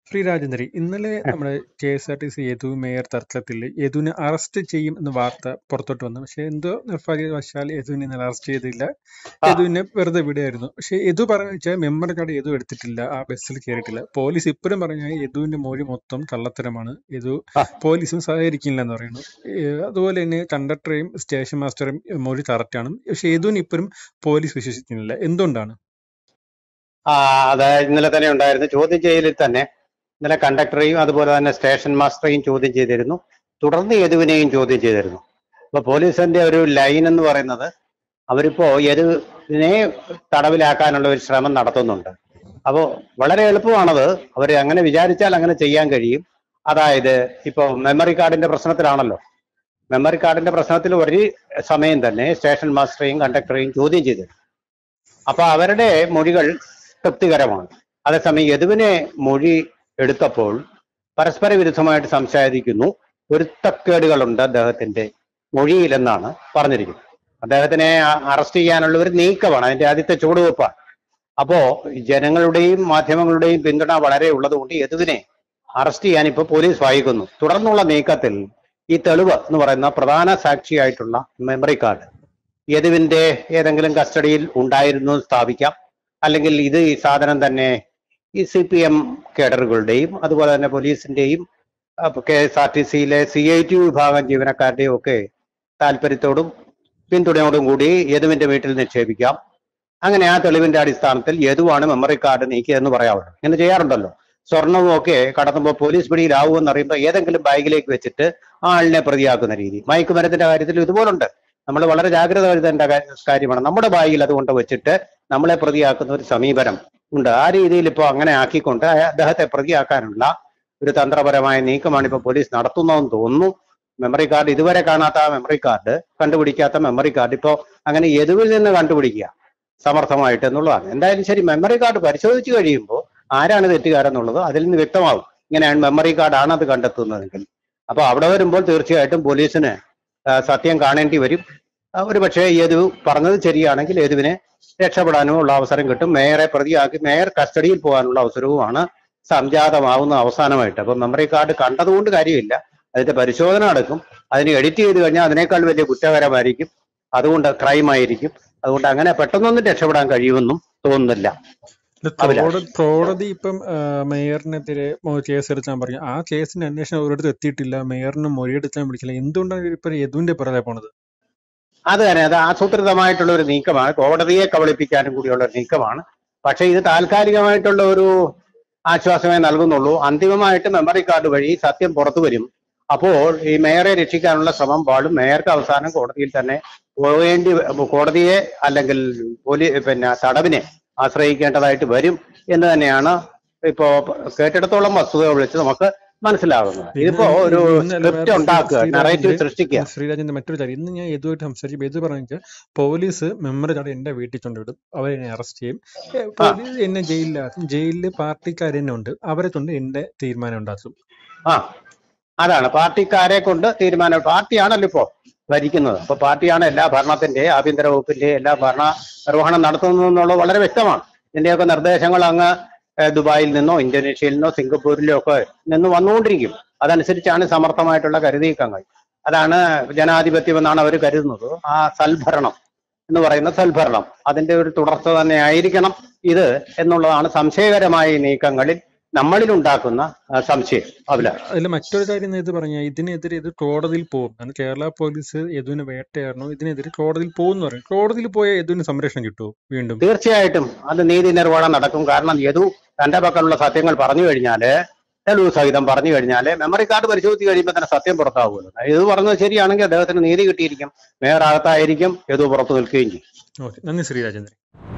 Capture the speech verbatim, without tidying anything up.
ശ്രീ രാജേന്ദ്രൻ, ഇന്നലെ നമ്മുടെ K S R T C Yadu mayor തർക്കത്തിൽ യദുവിനെ അറസ്റ്റ് ചെയ്യും എന്ന വാർത്ത പുറത്തോട്ട് വന്നു. പക്ഷെ എന്തോ നിർഭാഗ്യവശാൽ യദുവിനെ ഇന്നലെ അറസ്റ്റ് ചെയ്തില്ല. ആ യദുവിനെ വെറുതെ വിടുകയായിരുന്നു. പക്ഷെ യദു പറഞ്ഞ വെച്ചാൽ മെമ്മറി കാർഡ് യദു എടുത്തിട്ടില്ല, ആ ബസ്സിൽ കയറിയിട്ടില്ല. പോലീസ് ഇപ്പോഴും പറഞ്ഞാൽ യദുവിന്റെ മൊഴി മൊത്തം കള്ളത്തരമാണ്, യദു ആ പോലീസും സഹകരിക്കില്ല എന്ന് പറയുന്നു. ഏഹ് അതുപോലെ തന്നെ കണ്ടക്ടറെയും സ്റ്റേഷൻ മാസ്റ്ററും മൊഴി കറക്റ്റാണ്. പക്ഷെ യദുവിന് ഇപ്പോഴും പോലീസ് വിശ്വസിക്കുന്നില്ല. എന്തുകൊണ്ടാണ്? ആ, അത് ഇന്നലെ തന്നെ ഉണ്ടായിരുന്നു. ചോദ്യം ചെയ്യലിൽ തന്നെ ഇന്നലെ കണ്ടക്ടറെയും അതുപോലെ തന്നെ സ്റ്റേഷൻ മാസ്റ്ററെയും ചോദ്യം ചെയ്തിരുന്നു. തുടർന്ന് യദുവിനെയും ചോദ്യം ചെയ്തിരുന്നു. അപ്പൊ പോലീസിന്റെ ഒരു ലൈൻ എന്ന് പറയുന്നത് അവരിപ്പോ യദുവിനെ തടവിലാക്കാനുള്ള ഒരു ശ്രമം നടത്തുന്നുണ്ട്. അപ്പോൾ വളരെ എളുപ്പമാണത്. അവർ അങ്ങനെ വിചാരിച്ചാൽ അങ്ങനെ ചെയ്യാൻ കഴിയും. അതായത് ഇപ്പൊ മെമ്മറി കാർഡിന്റെ പ്രശ്നത്തിലാണല്ലോ. മെമ്മറി കാർഡിന്റെ പ്രശ്നത്തിൽ ഒരു സമയം തന്നെ സ്റ്റേഷൻ മാസ്റ്ററെയും കണ്ടക്ടറെയും ചോദ്യം ചെയ്തിരുന്നു. അപ്പൊ അവരുടെ മൊഴികൾ തൃപ്തികരമാണ്. അതേസമയം യദുവിനെ മൊഴി എടുത്തപ്പോൾ പരസ്പര വിരുദ്ധമായിട്ട് സംസാരിക്കുന്നു. പൊരുത്തക്കേടുകളുണ്ട് അദ്ദേഹത്തിന്റെ മൊഴിയിൽ എന്നാണ് പറഞ്ഞിരിക്കുന്നത്. അദ്ദേഹത്തിനെ അറസ്റ്റ് ചെയ്യാനുള്ള ഒരു നീക്കമാണ്, അതിന്റെ ആദ്യത്തെ ചുവടുവെപ്പാണ്. അപ്പോ ജനങ്ങളുടെയും മാധ്യമങ്ങളുടെയും പിന്തുണ വളരെ ഉള്ളതുകൊണ്ട് യദുവിനെ അറസ്റ്റ് ചെയ്യാൻ ഇപ്പൊ പോലീസ് വൈകുന്നു. തുടർന്നുള്ള നീക്കത്തിൽ ഈ തെളിവ് എന്ന് പറയുന്ന പ്രധാന സാക്ഷിയായിട്ടുള്ള മെമ്മറി കാർഡ് യദുവിന്റെ ഏതെങ്കിലും കസ്റ്റഡിയിൽ ഉണ്ടായിരുന്നു സ്ഥാപിക്കാം. അല്ലെങ്കിൽ ഇത് ഈ സാധനം തന്നെ ഈ സി പി എം കേഡറുകളുടെയും അതുപോലെ തന്നെ പോലീസിന്റെയും കെ എസ് ആർ ടി സിയിലെ സി ഐ ടി വിഭാഗം ജീവനക്കാരുടെയും ഒക്കെ താല്പര്യത്തോടും പിന്തുണയോടും കൂടി യദുവിന്റെ വീട്ടിൽ നിക്ഷേപിക്കാം. അങ്ങനെ ആ തെളിവിന്റെ അടിസ്ഥാനത്തിൽ യദുവാണ് മെമ്മറി കാർഡ് നീക്കിയതെന്ന് പറയാറുണ്ട്. ഇങ്ങനെ ചെയ്യാറുണ്ടല്ലോ. സ്വർണവും ഒക്കെ കടത്തുമ്പോൾ പോലീസ് പിടിയിലാവുമെന്ന് അറിയുമ്പോൾ ഏതെങ്കിലും ബാഗിലേക്ക് വെച്ചിട്ട് ആ ആളിനെ പ്രതിയാക്കുന്ന രീതി. മയക്കുമരുന്നിന്റെ കാര്യത്തിൽ ഇതുപോലുണ്ട്. നമ്മൾ വളരെ ജാഗ്രത കരുതേണ്ട കാര്യമാണ്. നമ്മുടെ ബാഗിൽ അതുകൊണ്ട് വെച്ചിട്ട് നമ്മളെ പ്രതിയാക്കുന്ന ഒരു സമീപനം ഉണ്ട്. ആ രീതിയിൽ ഇപ്പോൾ അങ്ങനെ ആക്കിക്കൊണ്ട് അദ്ദേഹത്തെ പ്രതിയാക്കാനുള്ള ഒരു തന്ത്രപരമായ നീക്കമാണ് ഇപ്പോൾ പോലീസ് നടത്തുന്നതെന്ന് തോന്നുന്നു. മെമ്മറി കാർഡ് ഇതുവരെ കാണാത്ത ആ മെമ്മറി കാർഡ്, കണ്ടുപിടിക്കാത്ത മെമ്മറി കാർഡ് ഇപ്പോൾ അങ്ങനെ യദുവിൽ നിന്ന് കണ്ടുപിടിക്കുക സമർത്ഥമായിട്ട് എന്നുള്ളതാണ്. എന്തായാലും ശരി, മെമ്മറി കാർഡ് പരിശോധിച്ച് കഴിയുമ്പോൾ ആരാണ് തെറ്റുകാരെന്നുള്ളത് അതിൽ നിന്ന് വ്യക്തമാവും. ഇങ്ങനെയാണ് മെമ്മറി കാർഡ് ആണ് അത് കണ്ടെത്തുന്നതെങ്കിൽ. അപ്പൊ അവിടെ വരുമ്പോൾ തീർച്ചയായിട്ടും പോലീസിന് സത്യം കാണേണ്ടി വരും. ഒരു പക്ഷേ യദു പറഞ്ഞത് ശരിയാണെങ്കിൽ യദുവിനെ രക്ഷപ്പെടാനുമുള്ള അവസരം കിട്ടും. മേയറെ പ്രതിയാക്കി മേയർ കസ്റ്റഡിയിൽ പോകാനുള്ള അവസരവുമാണ് സംജാതമാവുന്ന അവസാനമായിട്ട്. അപ്പൊ മെമ്മറി കാർഡ് കണ്ടതുകൊണ്ട് കാര്യമില്ല, അതിന്റെ പരിശോധന നടക്കും. അതിന് എഡിറ്റ് ചെയ്ത് കഴിഞ്ഞാൽ അതിനേക്കാൾ വലിയ കുറ്റകരമായിരിക്കും, അതുകൊണ്ട് ക്രൈം ആയിരിക്കും. അതുകൊണ്ട് അങ്ങനെ പെട്ടെന്നൊന്നും രക്ഷപ്പെടാൻ കഴിയുമെന്നും തോന്നുന്നില്ല. കോടതി ഇപ്പം മേയറിനെതിരെ കേസെടുക്കാൻ പറഞ്ഞു. ആ കേസിന്റെ അന്വേഷണം ഒരിടത്തും എത്തിയിട്ടില്ല, മേയറിന് മൊഴിയെടുക്കാൻ വിളിച്ചില്ല. എന്തുകൊണ്ടാണ് ഇപ്പൊ യദുവിന്റെ പുറകെ പോണത്? അത് തന്നെ, അത് ആസൂത്രിതമായിട്ടുള്ള ഒരു നീക്കമാണ്. കോടതിയെ കബളിപ്പിക്കാനും കൂടിയുള്ള ഒരു നീക്കമാണ്. പക്ഷെ ഇത് താൽക്കാലികമായിട്ടുള്ള ഒരു ആശ്വാസമേ നൽകുന്നുള്ളൂ. അന്തിമമായിട്ട് മെമ്മറി കാർഡ് വഴി സത്യം പുറത്തു വരും. അപ്പോൾ ഈ മേയറെ രക്ഷിക്കാനുള്ള ശ്രമം പാടും. മേയർക്ക് അവസാനം കോടതിയിൽ തന്നെ പോവേണ്ടി, കോടതിയെ അല്ലെങ്കിൽ പോലീസ് പിന്നെ തടവിനെ ആശ്രയിക്കേണ്ടതായിട്ട് വരും എന്ന് തന്നെയാണ് ഇപ്പോ കേട്ടിടത്തോളം വസ്തുതകൾ വിളിച്ച് നമുക്ക് മനസ്സിലാകുന്നത്. ഇതിപ്പോ ഒരു സ്ക്രിപ്റ്റ് ഉണ്ടാക്കുക, നറേറ്റീവ് സൃഷ്ടിക്കുക. ശ്രീരാജന്റെ മറ്റൊരു കാര്യം, ഇന്ന് ഞാൻ യദുവായിട്ട് സംസാരിച്ചപ്പോൾ യദു പറഞ്ഞാൽ പോലീസ് മെമ്മറി കാർഡ് എന്റെ വീട്ടിൽ കൊണ്ടുവിടും, അവരെന്നെ അറസ്റ്റ് ചെയ്യും, പോലീസ് എന്നെ ജയിലിലാക്കും, ജയിലില് പാർട്ടിക്കാർ തന്നെ ഉണ്ട്, അവരെ കൊണ്ട് എന്റെ തീരുമാനം ഉണ്ടാക്കും. ആ, അതാണ് പാർട്ടിക്കാരെ കൊണ്ട് തീരുമാനം. പാർട്ടിയാണല്ലോ ഇപ്പോ ഭരിക്കുന്നത്. അപ്പൊ പാർട്ടിയാണ് എല്ലാ ഭരണത്തിന്റെ, ആഭ്യന്തര വകുപ്പിന്റെ എല്ലാ ഭരണ നിർവഹണം നടത്തുന്നതെന്നുള്ളത് വളരെ വ്യക്തമാണ്. ഇതിന്റെയൊക്കെ നിർദ്ദേശങ്ങൾ അങ്ങ് ദുബായിൽ നിന്നോ ഇന്തോനേഷ്യയിൽ നിന്നോ സിംഗപ്പൂരിലോ ഒക്കെ നിന്ന് വന്നുകൊണ്ടിരിക്കും. അതനുസരിച്ചാണ് സമർത്ഥമായിട്ടുള്ള കരുനീക്കങ്ങൾ. അതാണ് ജനാധിപത്യം എന്നാണ് അവർ കരുതുന്നത്. ആ സൽഭരണം എന്ന് പറയുന്ന സൽഭരണം, അതിന്റെ ഒരു തുടർച്ച തന്നെ ആയിരിക്കണം ഇത് എന്നുള്ളതാണ് സംശയകരമായ നീക്കങ്ങളിൽ നമ്മളിൽ ഉണ്ടാക്കുന്ന സംശയം. അതിൽ മറ്റൊരു കാര്യം ഇത് പറഞ്ഞാൽ ഇതിനെതിരെ ഇത് കോടതിയിൽ പോകും. കാരണം കേരള പോലീസ് യദുവിനെ വേട്ടയാടണോ, ഇതിനെതിരെ കോടതിയിൽ പോകുമെന്ന് പറയും. കോടതിയിൽ പോയ യദുവിന് സംരക്ഷണം കിട്ടുമോ? വീണ്ടും തീർച്ചയായിട്ടും അത് നീതി നിർവഹണം നടക്കും. കാരണം യദു തന്റെ പക്കലുള്ള സത്യങ്ങൾ പറഞ്ഞു കഴിഞ്ഞാല്, തെളിവ് സഹിതം പറഞ്ഞു കഴിഞ്ഞാല് മെമ്മറി കാർഡ് പരിശോധിച്ച് കഴിയുമ്പോൾ തന്നെ സത്യം പുറത്താവുമല്ലോ. യദു പറഞ്ഞത് ശരിയാണെങ്കിൽ അദ്ദേഹത്തിന് നീതി കിട്ടിയിരിക്കും, മേയർ അകത്തായിരിക്കും, യദു പുറത്തു നിൽക്കുകയും ചെയ്യും. ഓക്കെ, നന്ദി ശ്രീ രാജേന്ദ്രൻ.